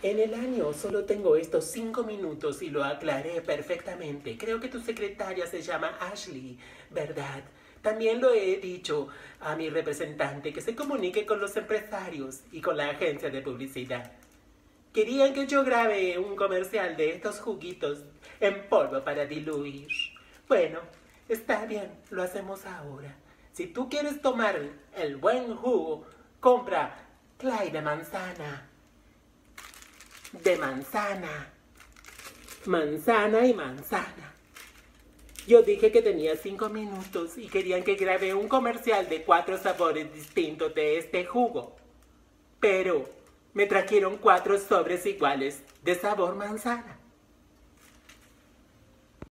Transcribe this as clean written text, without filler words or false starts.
En el año solo tengo estos 5 minutos y lo aclaré perfectamente. Creo que tu secretaria se llama Ashley, ¿verdad? También lo he dicho a mi representante que se comunique con los empresarios y con la agencia de publicidad. Querían que yo grabe un comercial de estos juguitos en polvo para diluir. Bueno, está bien, lo hacemos ahora. Si tú quieres tomar el buen jugo, compra Clay de manzana. De manzana. Manzana y manzana. Yo dije que tenía 5 minutos y querían que grabe un comercial de 4 sabores distintos de este jugo. Pero me trajeron 4 sobres iguales de sabor manzana.